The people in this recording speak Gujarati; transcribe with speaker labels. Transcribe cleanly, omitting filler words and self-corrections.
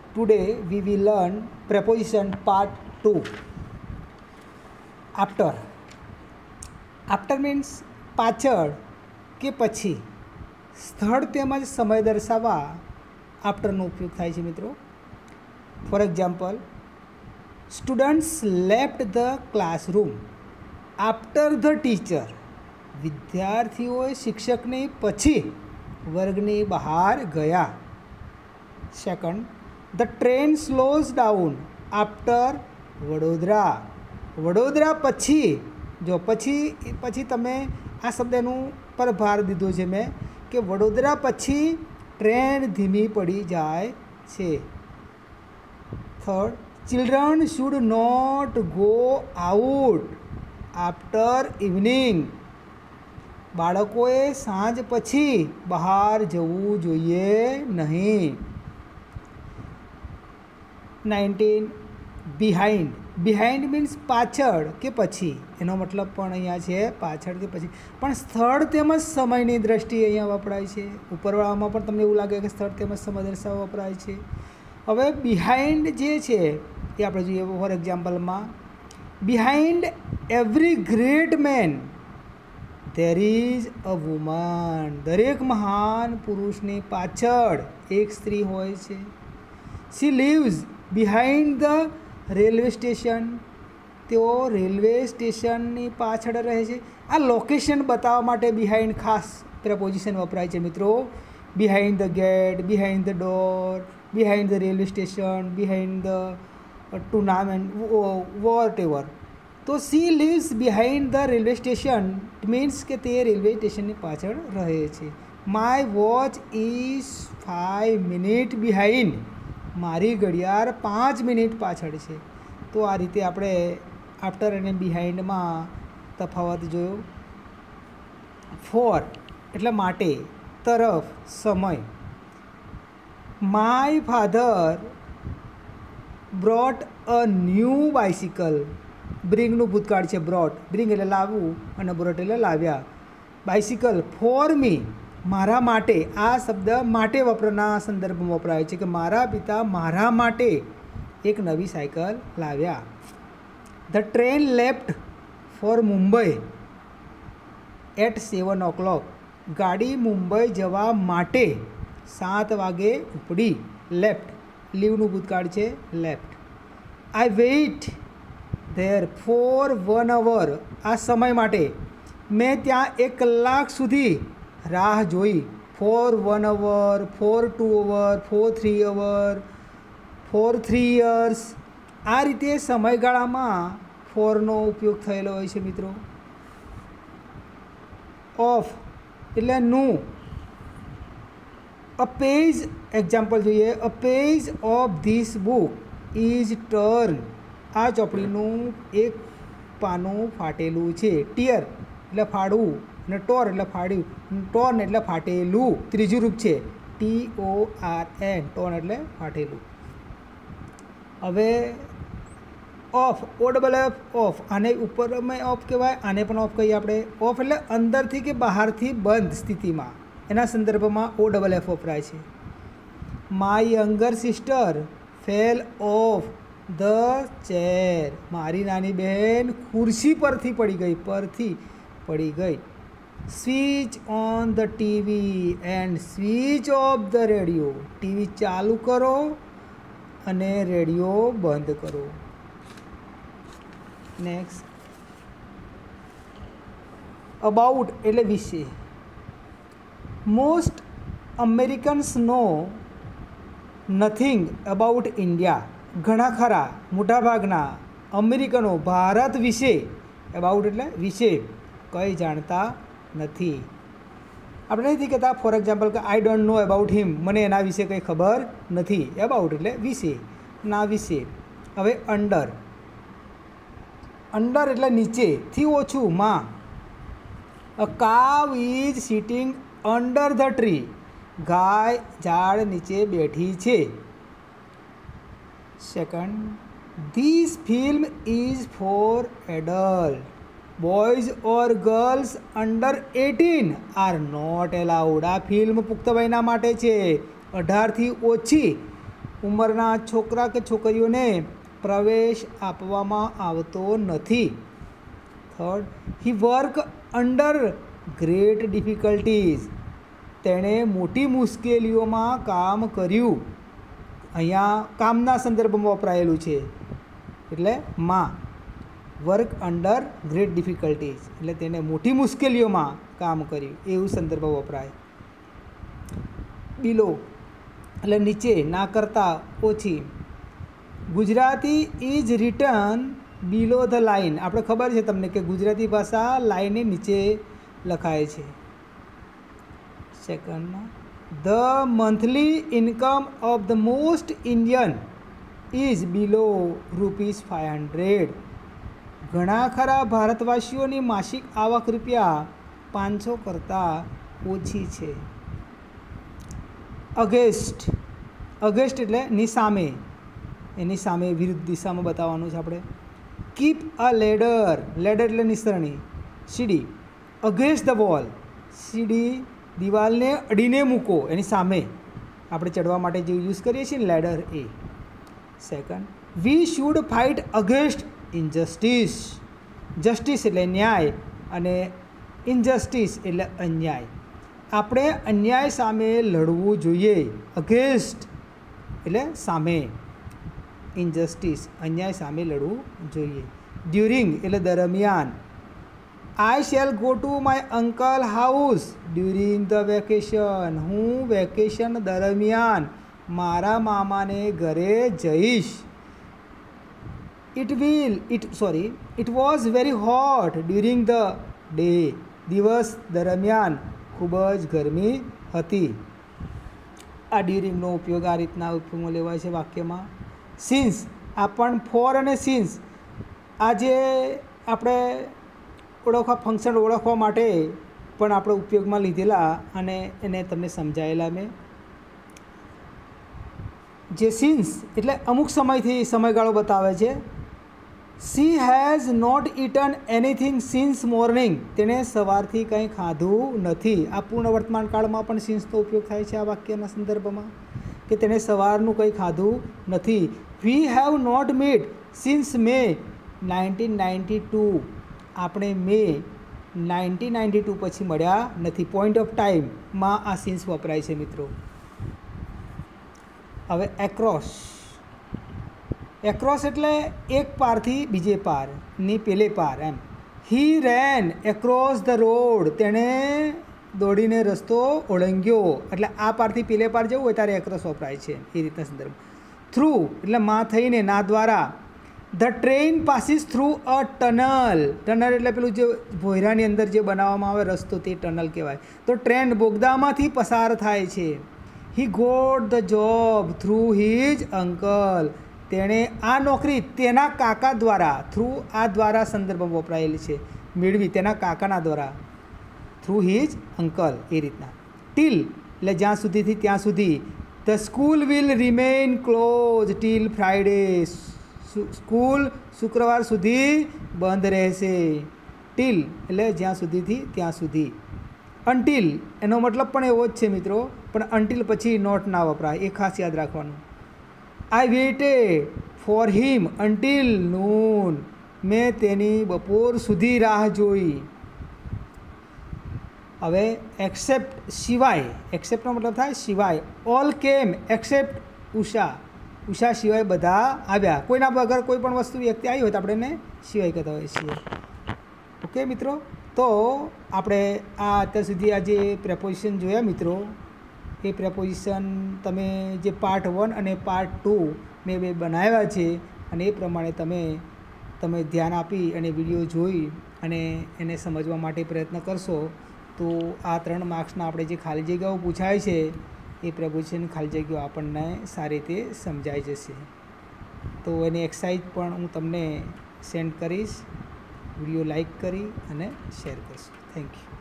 Speaker 1: Today we will learn preposition part 2. After. After means પાછળ કે પછી. સ્થળ તેમજ સમય દર્શાવવા આફ્ટરનો ઉપયોગ થાય છે મિત્રો. For example, students left the classroom after the teacher. વિદ્યાર્થીઓએ શિક્ષકની પછી વર્ગની બહાર ગયા. Second, the train slows down after Vadodara. Vadodara પછી, જો પછી તમે આ શબ્દનું પર ભાર દીધો છે મેં કે વડોદરા પછી ટ્રેન ધીમી પડી જાય છે. Third, children should not go out after evening. બાળકોએ સાંજ પછી બહાર જવું જોઈએ નહીં. 19, બિહાઇન્ડ. બિહાઇન્ડ મીન્સ પાછળ કે પછી, એનો મતલબ પણ અહીંયા છે પાછળ કે પછી, પણ સ્થળ તેમજ સમયની દ્રષ્ટિએ અહીંયા વપરાય છે. ઉપરવાળામાં પણ તમને એવું લાગે કે સ્થળ તેમજ સમય દર્શાવવા વપરાય છે. હવે બિહાઇન્ડ જે છે એ આપણે જોઈએ. ફોર એક્ઝામ્પલમાં, behind every great man there is a woman. દરેક મહાન પુરુષની પાછળ એક સ્ત્રી હોય છે. She lives behind the railway station. તેઓ રેલવે સ્ટેશનની પાછળ રહે છે. આ લોકેશન બતાવવા માટે બિહાઇન્ડ ખાસ પ્રપોઝિશન વપરાય છે મિત્રો. Behind the gate, behind the door, behind the railway station, behind the tournament, whatever. તો she leaves behind the railway station means કે તે રેલવે સ્ટેશનની પાછળ રહે છે. My watch is 5 minute behind. મારી ઘડિયાળ 5 મિનિટ પાછળ છે. તો આ રીતે આપણે આફ્ટર અને બિહાઇન્ડમાં તફાવત જોયો. ફોર એટલે માટે, તરફ, સમય. My father brought a new bicycle. બ્રિંગનું ભૂતકાળ છે બ્રોટ. બ્રિંગ એટલે લાવવું અને બ્રોટ એટલે લાવ્યા. બાઇસિકલ ફોર મી, મારા માટે. આ શબ્દ માટે વપરાના સંદર્ભમાં વપરાય છે કે મારા પિતા મારા માટે એક નવી સાયકલ લાવ્યા. The train left for Mumbai at 7 o'clock. ગાડી મુંબઈ જવા માટે 7 વાગે ઉપડી. લેફ્ટ, લીવનું ભૂતકાળ છે left. I wait there for 1 hour. આ સમય માટે મેં ત્યાં 1 કલાક સુધી રાહ જોઈ. For 1 hour, for 2 hour, for 3 hour, for 3 years. આ રીતે સમયગાળામાં ફોરનો ઉપયોગ થયેલો હોય છે મિત્રો. ઓફ એટલે નું. અ પેજ, એક્ઝામ્પલ જોઈએ. A page of this book is turn. આ ચોપડીનું એક પાનું ફાટેલું છે. ટીયર એટલે ફાડવું અને ટોર એટલે ફાડ્યું. ટોર્ન એટલે ફાટેલું. ત્રીજું રૂપ છે TORN, ટોર્ન એટલે ફાટેલું. હવે ઓફ, OFF, ઓફ. આને ઉપરમાં ઓફ કહેવાય, આને પણ ઓફ કહીએ આપણે. ઓફ એટલે અંદરથી કે બહારથી બંધ સ્થિતિમાં. એના સંદર્ભમાં OFF વપરાય છે. My younger sister fell off the chair. મારી નાની બહેન ખુરશી પરથી પડી ગઈ. Switch on the TV and switch off the radio. TV ચાલુ કરો અને રેડિયો બંધ કરો. નેક્સ્ટ, અબાઉટ એટલે વિશે. Most Americans know nothing about India. ઘણા ખરા, મોટાભાગના અમેરિકનો ભારત વિશે, અબાઉટ એટલે વિશે, કંઈ જાણતા નથી. આપણે નથી કહેતા ફોર એક્ઝામ્પલ કે આઈ ડોન્ટ નો અબાઉટ હિમ. મને એના વિશે કંઈ ખબર નથી. અબાઉટ એટલે વિશે, ના વિશે. હવે અંડર. અંડર એટલે નીચેથી ઓછું, માં. A cow is sitting under the tree. ગાય ઝાડ નીચે બેઠી છે. Second, this film is for adult. Boys or girls under 18 are not allowed. આ ફિલ્મ પુખ્ત વયના માટે છે. 18થી ઓછી ઉંમરના છોકરા કે છોકરીઓને પ્રવેશ આપવામાં આવતો નથી. Third, he work under great difficulties. તેણે મોટી મુશ્કેલીઓમાં કામ કર્યું. અહીંયા કામના સંદર્ભમાં વપરાયેલું છે એટલે માં. વર્ક અંડર ગ્રેટ ડિફિકલ્ટીઝ એટલે તેને મોટી મુશ્કેલીઓમાં કામ કર્યું એવું સંદર્ભ વપરાય. બિલો એટલે નીચે, ના કરતાં ઓછી. Gujarati is written below the line. આપણે ખબર છે તમને કે ગુજરાતી ભાષા લાઇનની નીચે લખાય છે. સેકન્ડમાં, the monthly income of the most Indian is below ₹500. ઘણા ખરા ભારતવાસીઓની માસિક આવક ₹500 કરતાં ઓછી છે. અગેન્સ્ટ, અગેન્સ્ટ એટલે ની સામે, એની સામે વિરુદ્ધ દિશામાં બતાવવાનું છે આપણે. કીપ અ લેડર, લેડર એટલે નિસરણી, સીડી. અગેન્સ્ટ ધ વોલ, સીડી દિવાલને અડીને મૂકો, એની સામે આપણે ચડવા માટે જે યુઝ કરીએ છીએ ને લેડર એ. Second, we should fight against injustice. Justice એટલે ન્યાય અને ઇનજસ્ટિસ એટલે અન્યાય. આપણે અન્યાય સામે લડવું જોઈએ. અગેન્સ્ટ એટલે સામે, ઇનજસ્ટિસ અન્યાય સામે લડવું જોઈએ. ડ્યુરિંગ એટલે દરમિયાન. I shall go to my uncle house during the vacation. હું વેકેશન દરમિયાન મારા મામાને ઘરે જઈશ. It was very hot during the day. દિવસ દરમિયાન ખૂબ જ ગરમી હતી. આ ડ્યુરિંગનો ઉપયોગ આ રીતના ઉપયોગમાં લેવાય છે વાક્યમાં. સિન્સ, આ પણ ફોર અને સિન્સ આ જે આપણે ફંક્શન ઓળખવા માટે પણ આપણે ઉપયોગમાં લીધેલા અને એને તમને સમજાયેલા મેં. જે સિન્સ એટલે અમુક સમયથી સમયગાળો બતાવે છે. She has not eaten anything since morning. તેણે સવારથી કંઈ ખાધું નથી. આ પૂર્ણ વર્તમાન કાળમાં પણ સિન્સનો ઉપયોગ થાય છે આ વાક્યના સંદર્ભમાં, કે તેણે સવારનું કંઈ ખાધું નથી. We have not meet since May 1992. આપણે મે 1992 પછી મળ્યા નથી. પોઈન્ટ ઓફ ટાઈમમાં આ સિન્સ વપરાય છે મિત્રો. હવે એક્રોસ. એક્રોસ એટલે એક પારથી બીજે પાર, ની પેલે પાર એમ. He ran across the road. તેણે દોડીને રસ્તો ઓળંગ્યો. એટલે આ પારથી પેલે પાર જવું હોય ત્યારે એક્રોસ વપરાય છે એ રીતના સંદર્ભ. થ્રુ એટલે માં થઈને, ના દ્વારા. The train passes through a tunnel. Tunnel એટલે પેલું જે ભોયરાની અંદર જે બનાવવામાં આવે રસ્તો, તે ટનલ કહેવાય. તો ટ્રેન બોગદામાંથી પસાર થાય છે. He got the job through his uncle. તેણે આ નોકરી તેના કાકા દ્વારા, થ્રુ આ દ્વારા સંદર્ભમાં વપરાયેલી છે, મેળવી તેના કાકાના દ્વારા. થ્રુ હિઝ અંકલ એ રીતના. ટીલ એટલે જ્યાં સુધીથી ત્યાં સુધી. The school will remain close till Friday. School શુક્રવાર સુધી બંધ રહેશે. ટીલ એટલે જ્યાં સુધીથી ત્યાં સુધી. અનટીલ એનો મતલબ પણ એવો જ છે મિત્રો, પણ અનટીલ પછી નોટ ના વપરાય, એ ખાસ યાદ રાખવાનું. I waited for him until noon. મેં તેની બપોર સુધી રાહ જોઈ. હવે એક્સેપ્ટ સિવાય. એક્સેપ્ટનો મતલબ થાય સિવાય. ઓલ કેમ એક્સેપ્ટ ઉષા. ઉષા સિવાય બધા આવ્યા. કોઈના વગર કોઈ પણ વસ્તુ વ્યક્તિ આવી હોય તો આપણે એને સિવાય કહેતા હોઈએ છીએ. ઓકે મિત્રો, તો આપણે આ અત્યાર સુધી આ જે પ્રેપોઝિશન જોયા મિત્રો, એ પ્રેપોઝિશન તમે જે પાર્ટ 1 અને પાર્ટ 2 મેં બે બનાવ્યા છે, અને એ પ્રમાણે તમે ધ્યાન આપી અને વિડીયો જોઈ અને એને સમજવા માટે પ્રયત્ન કરશો તો આ 3 માર્ક્સના આપણે જે ખાલી જગ્યાઓ પૂછાય છે એ પ્રેપોઝિશન ખાલી જગ્યાઓ આપણને સારી રીતે સમજાઈ જશે. તો એની એક્સરસાઇઝ પણ હું તમને સેન્ડ કરીશ. વિડીયો લાઈક કરી અને શેર કરશો. Thank you.